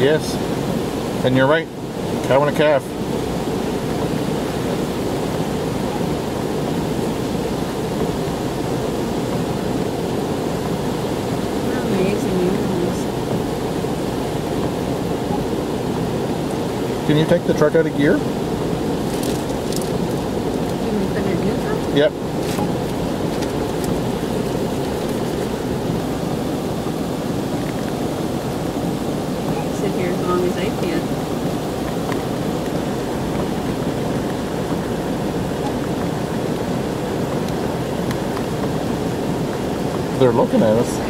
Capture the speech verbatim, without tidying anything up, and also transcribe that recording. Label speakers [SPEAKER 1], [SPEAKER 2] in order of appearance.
[SPEAKER 1] Yes. And you're right. Cow and a calf.
[SPEAKER 2] Amazing animals.
[SPEAKER 1] Can you take the truck out of gear?
[SPEAKER 2] Can we put it in neutral?
[SPEAKER 1] Yep.
[SPEAKER 2] Sit here as long as I can.
[SPEAKER 1] They're looking at us.